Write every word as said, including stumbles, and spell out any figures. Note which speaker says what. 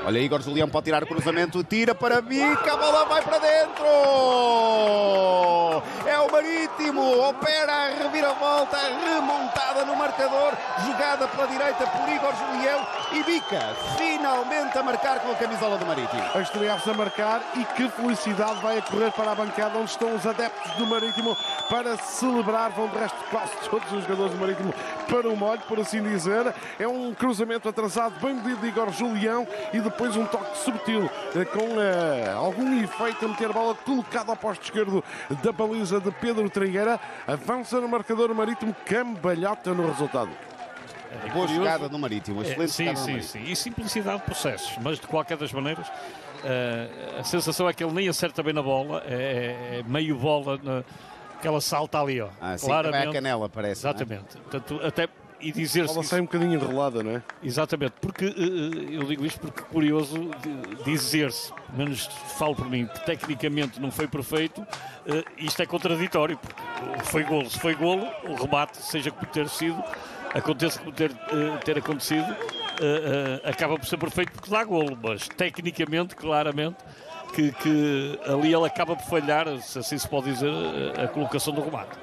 Speaker 1: Olha, Igor Julião pode tirar o cruzamento, tira para Bica, a bola vai para dentro! É o Marítimo, opera a reviravolta, remontada no marcador, jogada pela direita por Igor Julião e Bica, finalmente a marcar com a camisola do Marítimo.
Speaker 2: A estrear-se a marcar e que felicidade vai a correr para a bancada onde estão os adeptos do Marítimo para celebrar. Vão de resto quase todos os jogadores do Marítimo para o molho, por assim dizer. É um cruzamento atrasado, bem medido de Igor Julião e depois um toque subtil com uh, algum efeito a meter a bola colocada ao posto esquerdo da baliza de Pedro Trigueira. Avança no marcador Marítimo, cambalhota no resultado.
Speaker 1: É boa jogada no Marítimo, excelente
Speaker 3: é, sim,
Speaker 1: jogada no
Speaker 3: sim,
Speaker 1: Marítimo.
Speaker 3: sim. E simplicidade de processos, mas de qualquer das maneiras uh, a sensação é que ele nem acerta bem na bola, é, é meio bola na, que ela salta ali, ó.
Speaker 1: Ah, sim,
Speaker 3: claramente.
Speaker 1: também a canela, parece.
Speaker 3: Exatamente. Portanto, até e dizer-se.
Speaker 2: Ela sai um bocadinho enrolada, não é?
Speaker 3: Exatamente, porque uh, eu digo isto porque é curioso dizer-se, pelo menos falo por mim, que tecnicamente não foi perfeito, uh, isto é contraditório, porque foi golo. Se foi golo, o remate, seja como ter sido, aconteça como ter, uh, ter acontecido, uh, uh, acaba por ser perfeito porque dá golo, mas tecnicamente, claramente, que, que ali ele acaba por falhar, se assim se pode dizer, a, a colocação do remate.